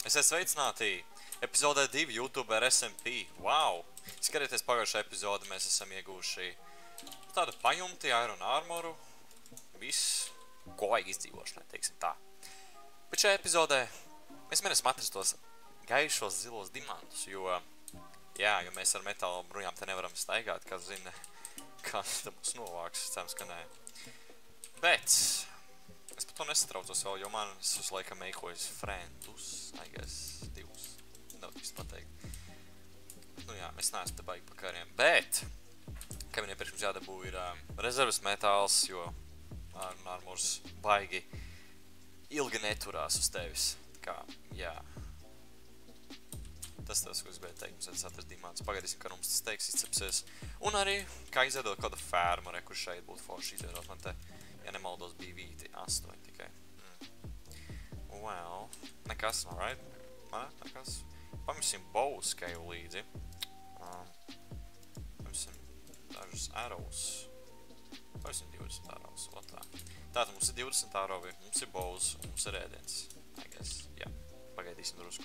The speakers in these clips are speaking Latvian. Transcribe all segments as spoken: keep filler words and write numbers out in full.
Esiet sveicināti epizodē divi YouTube ar S M P. Wow! Skatieties pagājušā epizode, mēs esam ieguvuši tādu pajumti, Iron Armoru. Viss, ko vajag izdzīvošanai, teiksim tā. Bet šajā epizodē mēs mēnesim atrast tos gaišos zilos dimantus, jo, jā, jo mēs ar metālu brujām te nevaram staigāt, kas zina, kas te būs novāks, cerams, ka nē. Bet es par to nesatraucos vēl, jo man es uz laikam meikojas friendus, I guess, divus, nav visu pateikt. Nu jā, mēs neesam te baigi pa kariem, bet, kā man iepriekš mums jādabū ir um, rezerves metāls, jo Iron Armors baigi ilgi neturās uz tevis. Tā kā, jā. Tas tas, ko es gribēju teikt, mums vajadzēs atrast dimants. Pagaidīsim, ka mums tas teiks izcepsies. Un arī, kā izveidot kādu fermu, re, kur šeit būtu forši izveidot. Man te, ja nemaldos, bija vīti astoņi tikai. Mm. Well, nekas, alright? Man, nekas. Pamirsim bow scale līdzi. Um, pamirsim dažus arrows. Pamirsim divdesmit arrows, ot tā. Tātad mums ir divdesmit arrowi, mums ir bows un mums ir ēdiens. I guess, jā. Pagaidīsim drusku.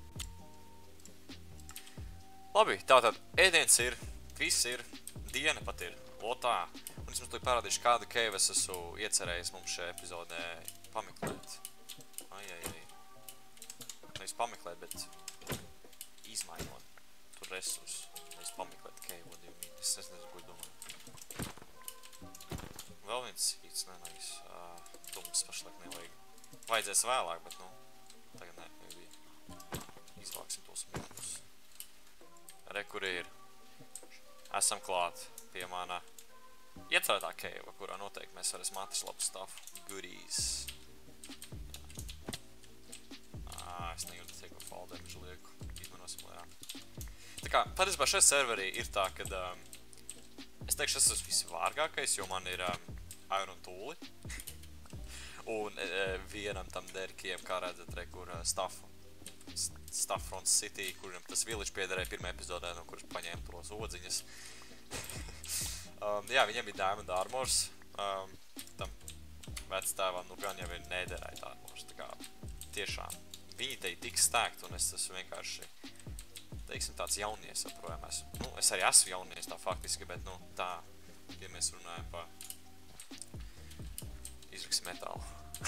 Labi, tātad ēdiens ir, viss ir, diena pat ir, o tā. Un es mums to parādīšu, kādu cave es esmu iecerējis mums šajā epizodē pameklēt. Ai, ai, ai. Nevis pameklēt, bet izmainot tur resursus. Nevis pameklēt cave, what do you mean? Es nezinu, ko domāju. Vēl viens sīts, nenais, uh, dums pašlaik nevajag. Vajadzēs vēlāk, bet, nu, tagad ne, nebija. Izvāksim tos mūkus. Re, kur ir. Esam klāt pie mana iecerētā cave, kurā noteikti mēs varēsim atrast labu stuff. Goodies. Ā, es negribu teikt, ko fall damage lieku. Izmanosim lejā. Tā kā, patiesībā šajā serverī ir tā, kad um, es teikšu, es esmu visvārgākais, jo man ir um, Iron tūli. Un uh, vienam tam derkiem, kā redzat, re, kur uh, stuff. Stuff from City, kuriem tas village piederēja pirmā epizodē, no kuras paņēma tos odziņas. um, jā, viņiem bija Diamond Armors. Um, tam vectēvam, nu gan jau ir Netherite Armors. Tā kā tiešām viņi te ir tik stēgt, un es esmu vienkārši, teiksim, tāds jaunies joprojām esmu. Nu, es arī esmu jaunies tā faktiski, bet, nu, tā, ja mēs runājam pa izraksim metālu.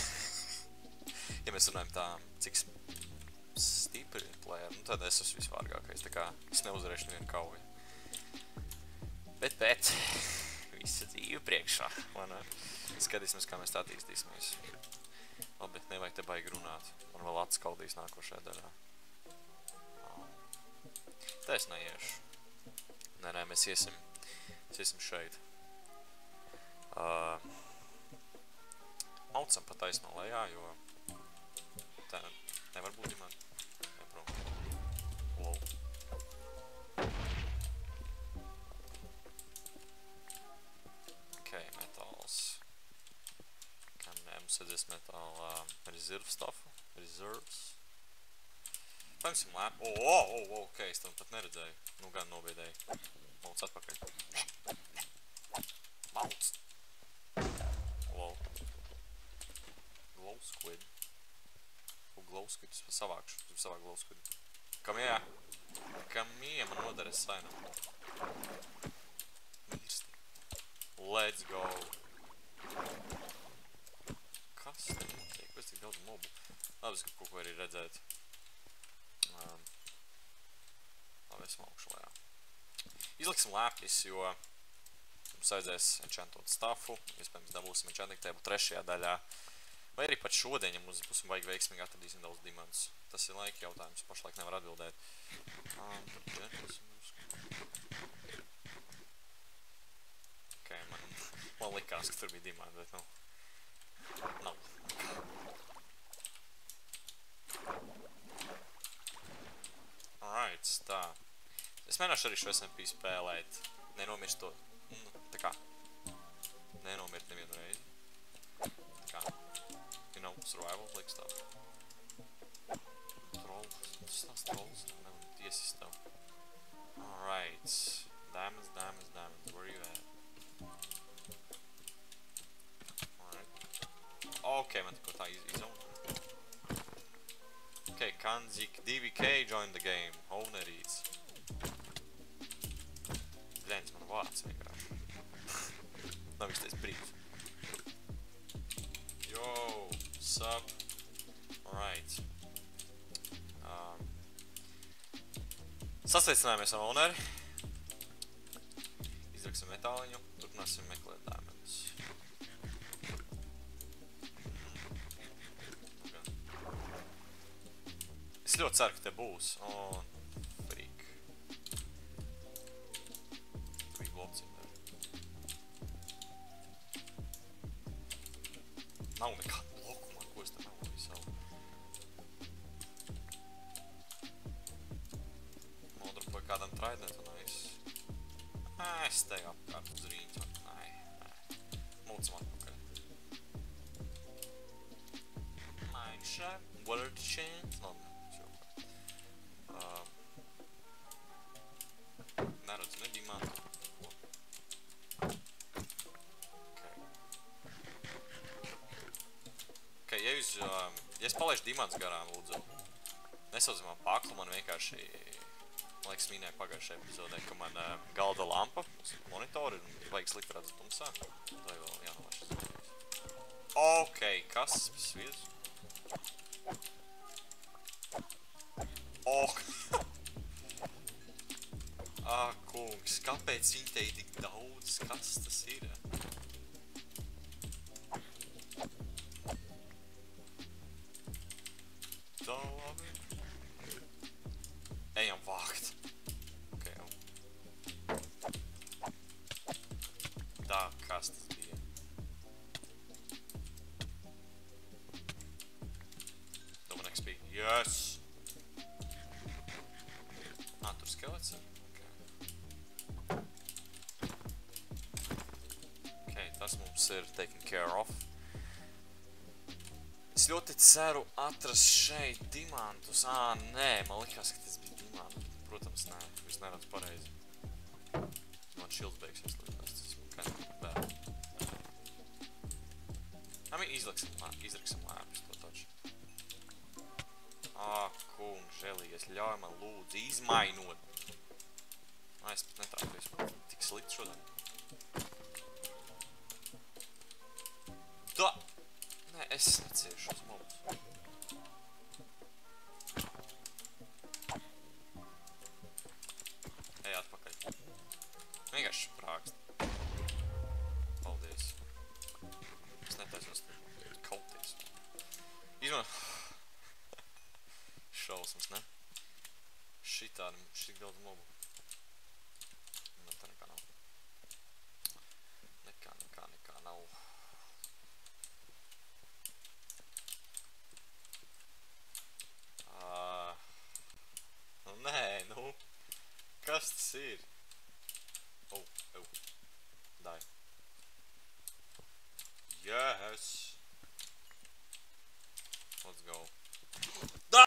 Ja mēs runājam tā, cik stipri player, nu tad es esmu visvārgākais, tā kā es neuzvarēšu nevienu kauju. Bet, bet, visa dzīve priekšā, un skatīsimies, kā mēs tā attīstīsimies. Labi, nevajag te baigi runāt, man vēl atskaldīs nākošajā daļā. Tā es neiešu. Nē, nē, mēs iesim, mēs iesim šeit. Uh, Maucam pa taisno lejā, jo tā nevar būt dimanta. Wow. Ok, metāls. Kā nē, mums redzēs metāla uh, reserve stuffu. Reserves. Paimsim lēpu. O, o, o, o, ok, es tam pat neredzēju. Nu gan nobiedēju. Mauc atpakaļ. Mauc. Wow. Glow squid. Ko glow squid? Es pat savākšu. Es savāk glow squid. Kam jā? Kam jā, man noderēs sainam. Mirsti. Let's go. Kas te notiek? Pēc tik daudz mobu. Labi, es kaut ko arī redzēt. Um, labi, esmu augšu lejā. Izliksim lēpļus, jo mums vajadzēs enchantot stuffu. Iespējams, dabūsim enchanting table trešajā daļā. Vai arī pat šodien, ja mums būsim vajag veiksmīgi, atradīsim daudz dimantus. Tas ir laika jautājums, pašlaik nevar atbildēt. Um, tad ģērpasim drusku. Ok, man, man likās, ka tur bija dimanti, bet nu, nav. Alright, tā. Es mēģināšu arī šo S M P spēlēt, nenomirt to, nu, tā kā, nenomirt nevienu reizi. Tā kā. You know, survival, like stuff. Trolls. Tas tās trolls. Nevar tiesist tev. Alright. Diamonds, diamonds, diamonds. Where are you at? Alright. Ok, man tikko tā izona. Ok, Kanzik divi K join the game. Ownerīts. Bļēns man vārds vienkārši. Nav īstais brīdis. Yo, sup? Alright. Um, Sasveicinājamies ar owneri. Izraksim metāliņu. Turpināsim meklēt diamonds. Es ļoti ceru, ka te būs. Oh, freak. Tur bija blocim dar. Nav nekāda bloku man, ko es te meloju savu. Nodrupoju kādam traidnetu un es... Ā, es te apkārt uz rīņķu. Nē, nē. Mūcam atpakaļ. Mineshaft, water chance. Labi. Neredz, ne dimantu. Okay. Okay, ja jūs, um, ja es palaišu dimants garām, lūdzu, nesaucam man paklu, man vienkārši, man liekas, minēja pagājušajā epizodē, ka man uh, galda lampa uz monitori un vajag slikt redzat tumsā. Tā jau vēl jānolaiš izdarījums. Ok, kas? Sviedz? Ok. Ā, kungs, kāpēc viņi te ir tik daudz? Kas tas ir? Tā labi. Ejam vākt. Ok, jau. Tā, kas tas bija? Double X P. Yes! Ā, tur skelets ir? Tas mums ir taken care of. Es ļoti ceru atrast šeit dimantus. Ā, nē, man likās, ka tas bija dimantus. Protams, nē, es neredzu pareizi. Man šilds beigsies likās, tas kā bēr. Nā, izraksim, izraksim lēpis to taču. Ā, kungs, žēlīgies, ļauj man lūdzu izmainot. Ā, es pat netrāpījos, man tik slikti šodien. Da! Nē, es neciešu šos mobus. Ej atpakaļ. Vienkārši prākst. Paldies. Es netaisos kauties. Izman... Šausmas, ne? Šitādi, šik daudz mobu. Nu, tā nekā nav. Nekā, nekā, nekā nav. Nē, nu, kas tas ir? Oh, oh, dai. Yes! Let's go. Da!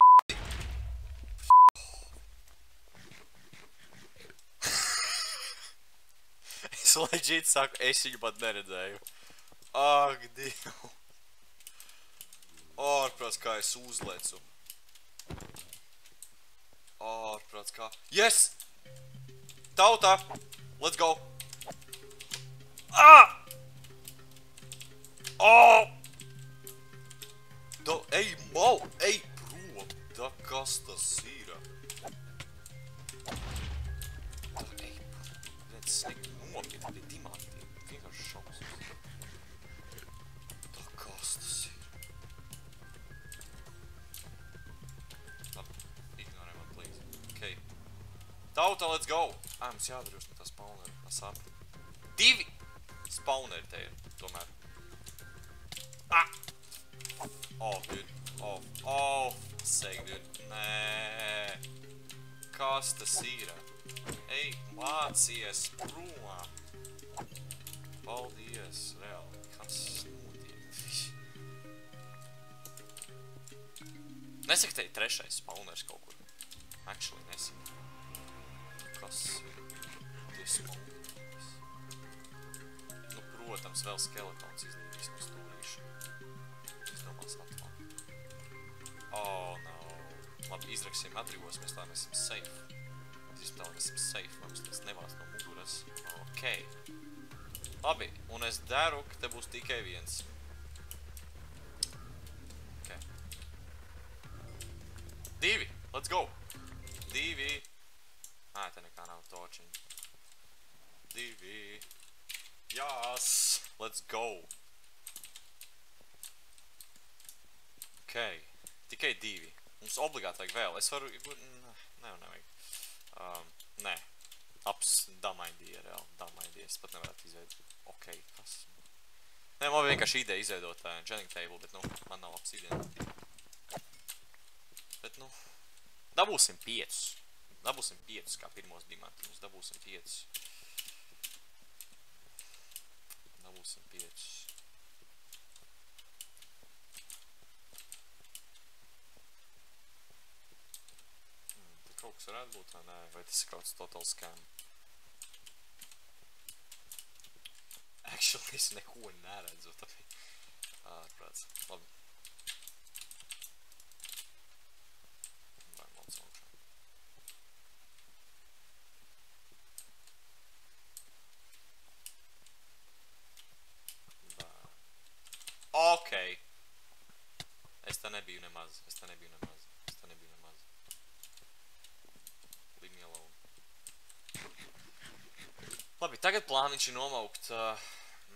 Es legit saku, es viņu pat neredzēju. Ak, Dievu. Ārprāts, kā es uzlecu. Ārprāts, kā... Yes! Tautā! Let's go! Ah! Oh! Da, ej, mau! Ej, prom! Da, kas tas ir? Da, ej, prom! Viens sniegt nopiet pie dimantiem. Vienkārši šausmas. Da, kas tas ir? Tauta, let's go! Ā, mums jādara no tā spawneri. Asap. Divi spawneri te ir, tomēr. Ah! Oh, dude. Oh, oh. Sake, dude. Nē. Kas tas ir? Ej, mācies prom. Paldies, reāli. Kas notiek? Nesaka, te ir trešais spawners kaut kur. Actually, nesaka. Kas ir tie spawners? Nu, protams, vēl skeletons izdevīs no stūrīša. Es domās atklāt. Oh, no. Labi, izraksim, atbrīvosimies, tā mēs esam safe. Izraksim tā, mēs esam safe, mums tas nevāc no muguras. Ok. Labi, un es daru, ka te būs tikai viens. Ok. Divi, let's go. Divi. Ā, te nekā nav točiņa. Divi. Jās, let's go. Ok, tikai divi. Mums obligāti vajag vēl. Es varu... Nē, nevajag. Um, nē. Ups, dumb idea, reāli. Dumb idea. Es pat nevarētu izveidot. Ok, kas? Nē, man vienkārši ideja izveidot uh, Jennings table, bet, nu, man nav labs ideja. Bet, nu, dabūsim piecus. Dabūsim piecus, kā pirmos dimantiņus. Dabūsim piecus. Dabūsim piecus. Hmm, te kaut kas varētu būt, vai nē? Vai tas ir kaut kas total scam? Actually, es neko neredzu, tāpēc ārprāts. Labi. Vai malc augšā. Bā. Ok. Es te nebiju nemaz. Es te nebiju nemaz. Es te nebiju nemaz. Leave me alone. Labi, tagad plāniņš ir nomaukt... Uh,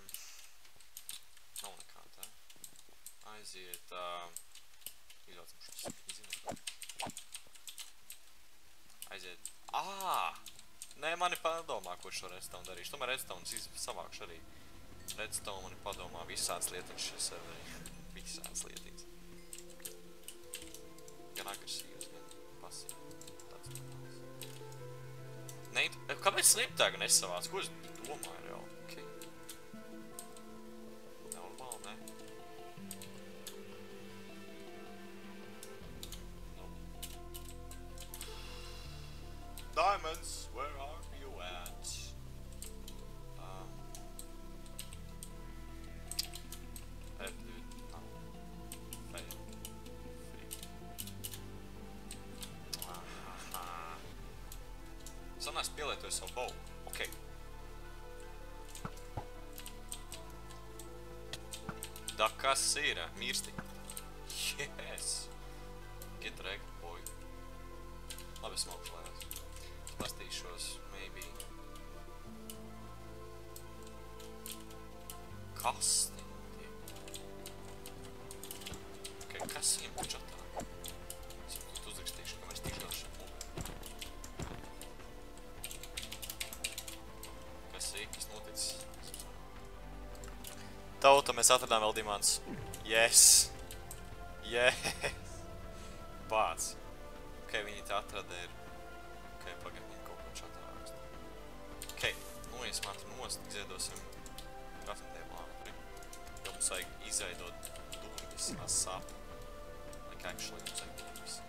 Nav nekā tā. Aiziet... Uh, izvācam šis. Zinu. Aiziet... Ā! Nē, mani padomā, ko šo redstone darīšu. Tomēr redstones savākšu arī. Redstone mani padomā visāds lietiņš šis arī. Visāds lietiņš. Gan agresīvs, gan pasīvs. Tāds normāls. Neit... Kāpēc sniptēgu nesavāc? Ko es domāju reāli? Diamonds, where are you at? Um, F, dude, no. Fail. Free. Ahaha. Sanās pielietoju savu bow. Ok. Da kas ir? Mirsti. Yes. Get wrecked, boy. Labi, smoke lējās. Pastīšos, maybe. Kasti tiek. Ok, kas iem čatā? Es jau uzrakstīšu, kamēr es tikšos šeit mūku. Kas ir? Kas noticis? Tauta, mēs atradām vēl dimants. Yes! Yes! Pāc. Ok, viņi te atrada ir. Ok, pagaid, viņi kaut ko čatā raksta. Ok, noiesim ātri nost, izveidosim crafting table ātri. Jo mums vajag izveidot durvis asap. Like actually mums vajag durvis.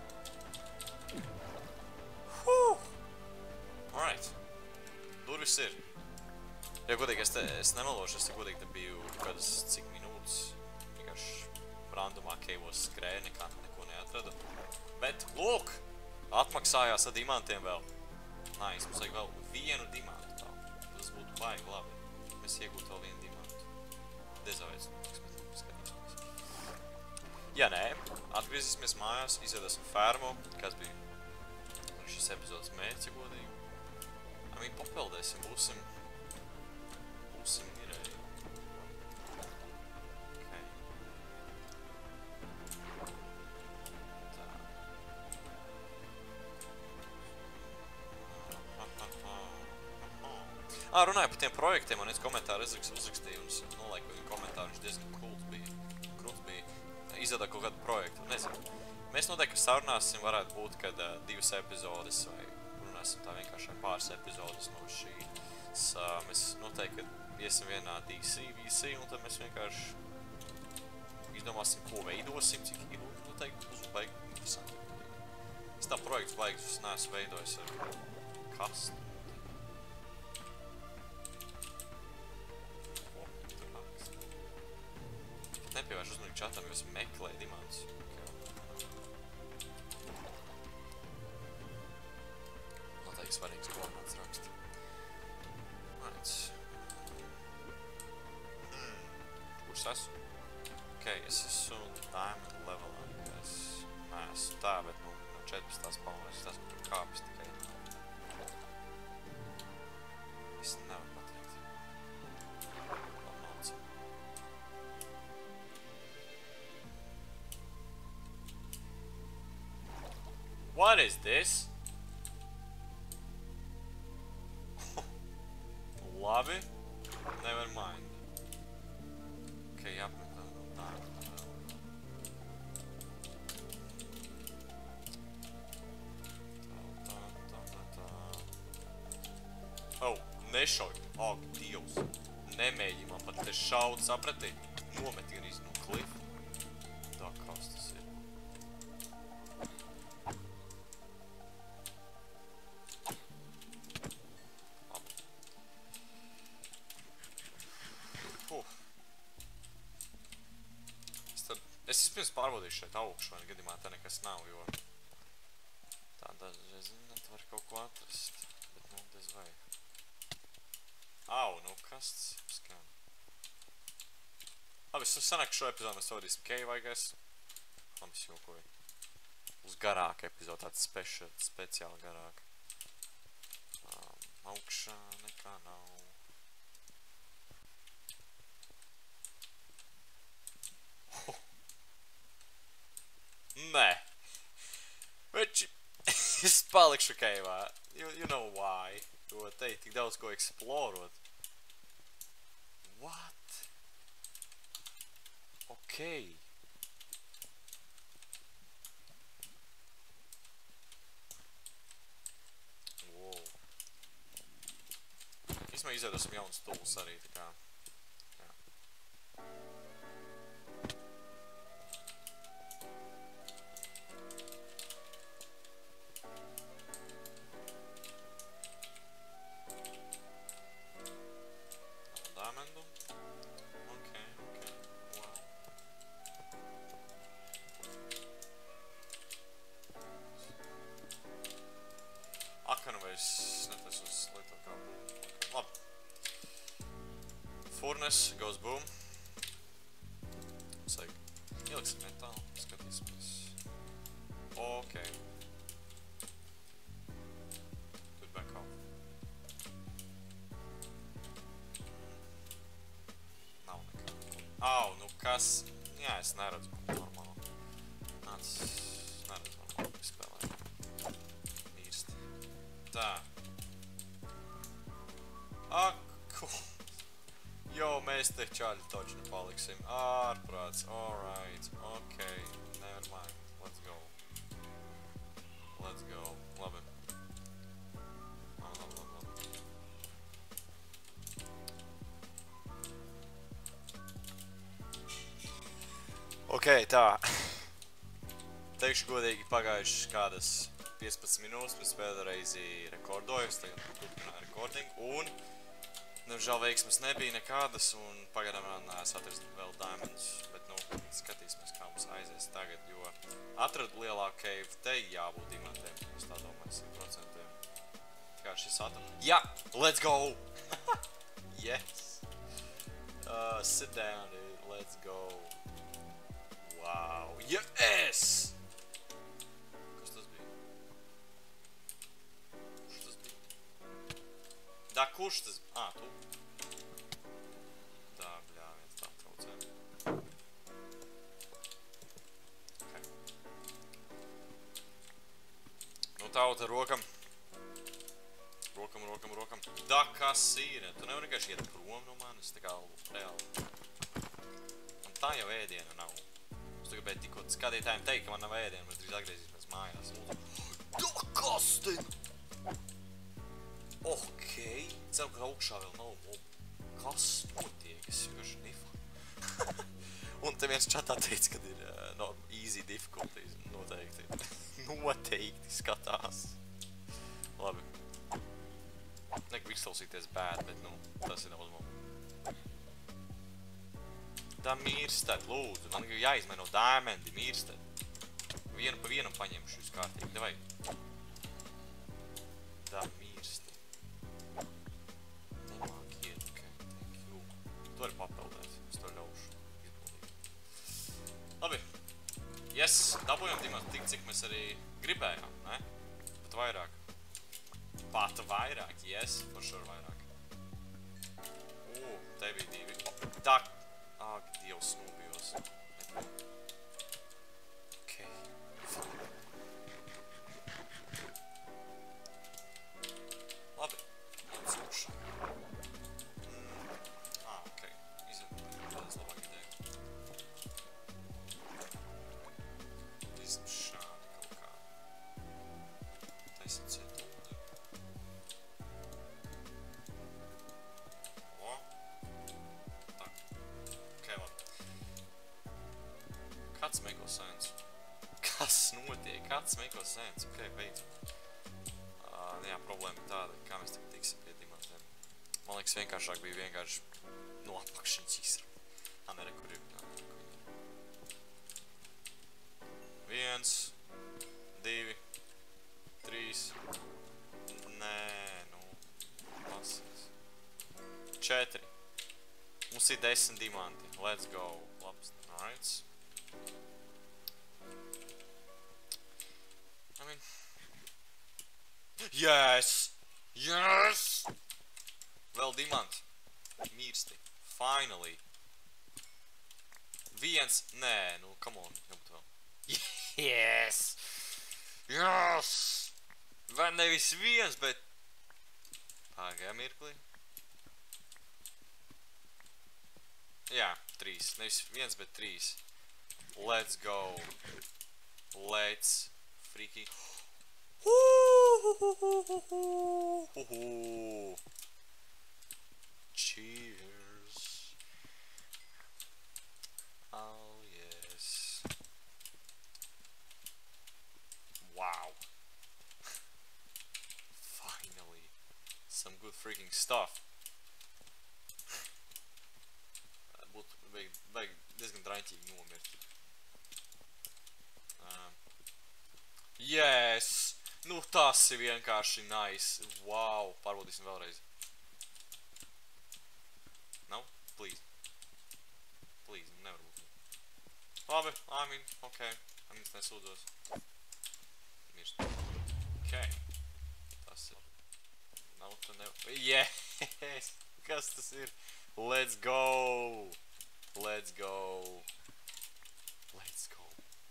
Huh! Alright. Durvis ir. Ja godīgi, es, te, es nemelošu, es te godīgi te biju kādas cik minūtes. Vienkārši randomā cave'os skrēju, nekā neko neatradu. Bet, lūk! Atmaksājās ar dimantiem vēl. Nice, mums vajag vēl vienu dimantu tā. Tas būtu baigi labi. Mēs iegūtu vēl vienu dimantu. Dezāvēs, skatīsimies. Ja nē, atgriezīsimies mājās, izvedosim fermu, kas bija šis epizodes mērķi, godīgi. Viņi papeldēsim, būsim, būsim mirēji. Ā, runāju par tiem projektiem, un es komentāru uzrakstīju, un nolaiku viņu komentāru, viņš diezgan kults bija, krūts bija, izvedā kaut kādu projektu, nezinu. Mēs noteikti sarunāsim, varētu būt, kad uh, divas epizodes, vai runāsim tā vienkārši pāris epizodes no šīs. Uh, mēs noteikti, kad iesim vienā D C, V C, un tad mēs vienkārši izdomāsim, ko veidosim, cik ir, un noteikti būs baigi interesanti. Es tā projekts baigus, es neesmu veidojis ar kastu. Nepievērš uzmanīgi čatam, jo es meklēju dimantus. baigi svarīgs koordināts raksta. Right. Hmm. Kurs esmu? Ok, es esmu diamond levelā. Es neesmu tā, bet nu, no četrpadsmitās palmēs es esmu tur kāpis tikai. Es nevaru pateikt. Vēl nāc. What is this? Labi. Never mind. Ok, jāpamēt tā no tā. Tā, tā, tā, tā. Oh, nešauj. Ak, Dievs. Nemēģi man pat te šaut, saprati? Nomet gan iz no klifa. Tā, kas tas ir? Es vispirms pārbaudīšu šeit augšu, vai gadījumā te nekas nav, jo tā dažreiz net var kaut ko atrast, bet nu, diez vai. Au, nu kas tas skan? Labi, es sanāku šo epizodu, mēs vadīsim Cave, I guess. Labi, es jokoju. Uz garāku epizodu, tāds special, speciāli garāk. Um, augšā nekā nav. Nē. Bet es palikšu Cave'ā. You, you know why. Jo te ir tik daudz ko eksplorot. What? Ok. Wow. Īsmā izveidosim jaunas tools arī, tā kā. Jā. Furnace goes boom. Saka, ieliksim metālu, skatīsimies. Ok. Put back off. Nav nekā. Au, nu kas? Jā, es neredzu normāli. Nāc, neredzu normāli spēlē. Mīrst. Tā. Ak, ko? Jo, mēs te čaļi toči nepaliksim. Ārprāts, alright, ok, never mind, let's go. Let's go, labi. Labi, labi, labi. Ok, tā. Teikšu godīgi, pagājuši kādas piecpadsmit minūtes, mēs pēdējā reizi rekordoju, es tagad turpināju recordingu, un Nemžēl veiksmes nebija nekādas, un pagaidām neesmu atrast vēl diamonds, bet, nu, skatīsimies, kā mums aizies tagad, jo atradu lielāku cave, te jābūt dimantiem, es tā domāju, simt procenti. Kā šis atradu? Jā! Let's go! Yes! Uh, sit down, dude, let's go! Wow! Yes! Kas tas bija? Kurš tas bija? Da, kurš tas? Ā, tu? Tā, bļā, viens tā traucē. Okay. Nu, tauta, rokam. Rokam, rokam, rokam. Da, kas ir? Tu nevar vienkārši iet prom no manis, tā kā reāli. Man tā jau ēdiena nav. Es tu gribēju tikko skatītājiem teikt, ka man nav ēdiena, mēs drīz atgriezīsimies mājās. Da, kas te? Ok, ceru, ka augšā vēl nav mobu. Kas notiek? Es vienkārši nifu. Un te viens čatā teica, kad ir uh, no, easy difficulties. Noteikti. Noteikti skatās. Labi. Negribu izklausīties bad, bet, nu, tas ir daudz mobu. Tā mīrstēt, lūdzu. Man jāizmaino diamondi, mīrstēt. Vienu pa vienam paņemšu uz kārtīgi. Davai. Tā mīrstēt. mēs arī gribējām, ne? Pat vairāk. Pat vairāk, yes, for sure vairāk. Ū, te bija divi. O, tā, ak, Dievs, nobijos. Ok. Labi, atsūkšu. Mm. Ah, ok. Izvēl, tādas labāk ideja. Izvēl šādi kaut kā. Taisim citu ūdeni. O. Tā. Ok, labi. Kāds make sense? Kas notiek? Kāds make sense? Ok, beidzot. Uh, jā, problēma ir tāda, kā mēs tagad tiksim pie dimantiem. Man liekas, vienkāršāk bija vienkārši no apakšiņas izsra. Amere, kur ir? Amere, kur ir? Viens, divi, trīs. Nē, nu, pasīs. Četri. Mums ir desmit dimanti. Let's go. Labs, alright. I mean... Yes! Yes! Vēl dimanti. Mirsti. Finally. Viens. Nē, nu, come on. Jābūt vēl. Yes! Yes! Vai nevis viens, bet... Pagāja mirkli. Jā, trīs. Nevis viens, bet trīs. Let's go. Let's freaking... Cheers. Oh, yes. Wow. Finally. Some good freaking stuff. Būtu vajag diezgan draņķīgi nomirt. Um, yes! Nu, tas ir vienkārši nice. Wow! Pārbaudīsim vēlreiz. No? Please. Please, nevar būt. Labi, I mean, ok. I mean, es nesūdzos. Mirst. Ok. Tas ir. Nav, tu nevar. Yes! Kas tas ir? Let's go! Let's go! Let's go!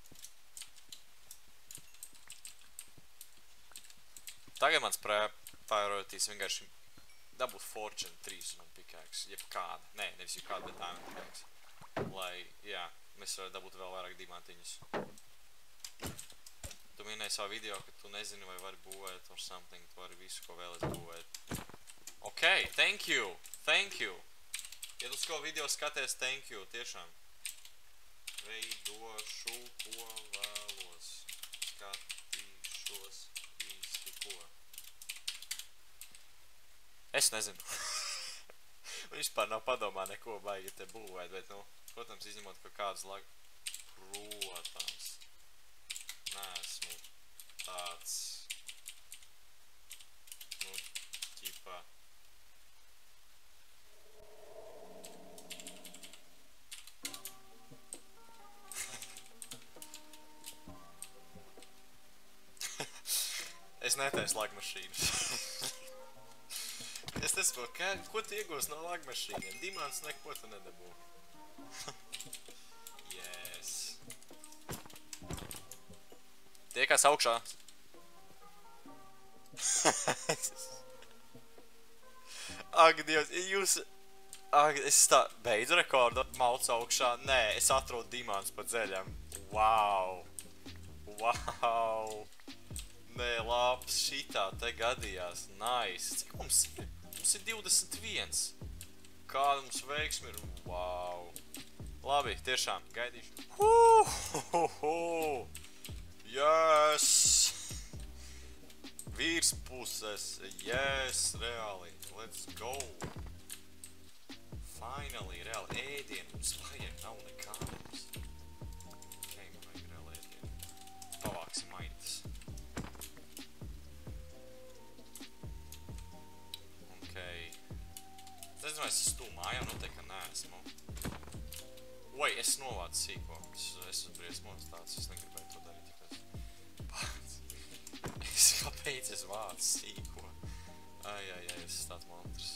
Tagad mans priorities vienkārši dabūt Fortune trīs un pickaxe, jeb kāda. Nē, nevis jau kāda, bet diamond pickaxe. Lai, jā, mēs varētu dabūt vēl vairāk diamantiņus. Tu minēji savā video, ka tu nezini, vai vari būvēt or something, tu vari visu, ko vēlies būvēt. Ok, thank you, thank you. Ja tu sko video skaties, thank you, tiešām. Veidošu, ko vēlos. Skatīšos īsti ko. Es nezinu. Vispār nav padomā neko baigi te būvēt, bet, nu, protams, izņemot kaut kādus lag... Protams. Neesmu tāds... Nu, ķipā... Es netaisu lagmašīnas. Es nesaprotu, kā, ko tu iegūsi no lagmašīniem? Dimants neko tu nedabū. Yes. Tiekās augšā. Ak, Dievs, jūs... Ak, es tā beidzu rekordu, maucu augšā. Nē, es atrodu dimants pa dzeļam. Wow. Wow. Nē, labs, šitā te gadījās. Nice. Cik mums ir? Mums ir divdesmit viens. Kāda mums veiksmi ir? Wow. Labi, tiešām, gaidīšu. Huhuhu. Yes. Vīrs puses. Yes, reāli. Let's go. Finally, reāli. Ēdienu mums vajag, nav nekā mums. Ok, man vajag reāli ēdienu. Pavāksim aitas. Es nezinu, vai es esmu stūl mājā, noteikti, ka neesmu. Oi, es novācu sīko. Es esmu briesmos tāds, es negribēju to darīt. beidzies vārds sīko. Ai, ai, ai, es esmu tāds monstrs.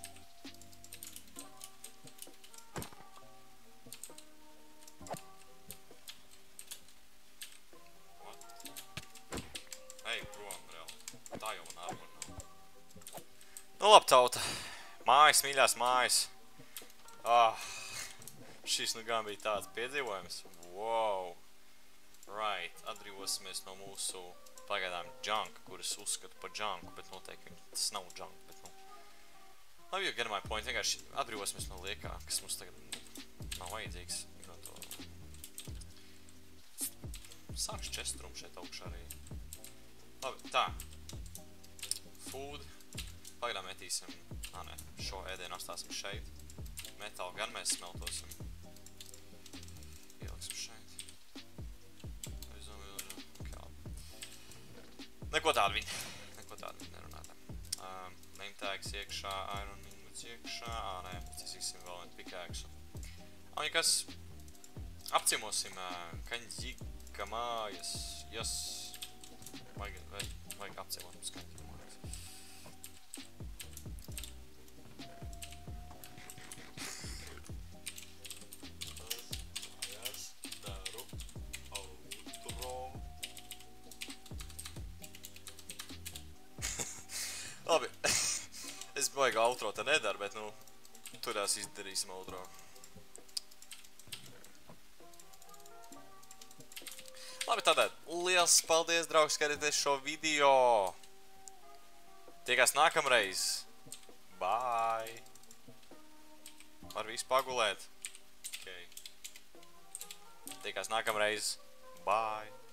Ej, prom, reāli. Tā jau man armor nav. Nu, labi, tauta. Mājas, mīļās mājas. Ah, šis nu gan bija tāds piedzīvojums. Wow. Right. Atbrīvosimies no mūsu pagaidām junk, kuras uzskatu par junk, bet noteikti tas nav junk, bet nu. Labi, jo gan my point, vienkārši atbrīvosimies no liekā, kas mums tagad nav vajadzīgs. No to. Sāks čestrum šeit augšā arī. Labi, tā. Food. Pagaidām metīsim, ā, ne, šo ēdienu atstāsim šeit. Metālu gan mēs smeltosim. Ieliksim šeit. Aizom, aizom, kā. Neko tādu viņi. Neko tādu viņi nerunātā. Um, name tags iekšā, iron ingots iekšā. Ā, nē, cīsīsim vēl vienu pickaxe. Un, ja kas, apciemosim uh, kaņģika mājas. Jas. Vajag, vajag, vajag apciemot mums kaņģika mājas. Labi, es baigi outro te nedaru, bet, nu, turās izdarīsim outro. Labi, tādēļ, liels paldies, draugi, skatieties šo video. Tiekās nākamreiz. Bye. Var visu pagulēt. Okay. Tiekās nākamreiz. Bye.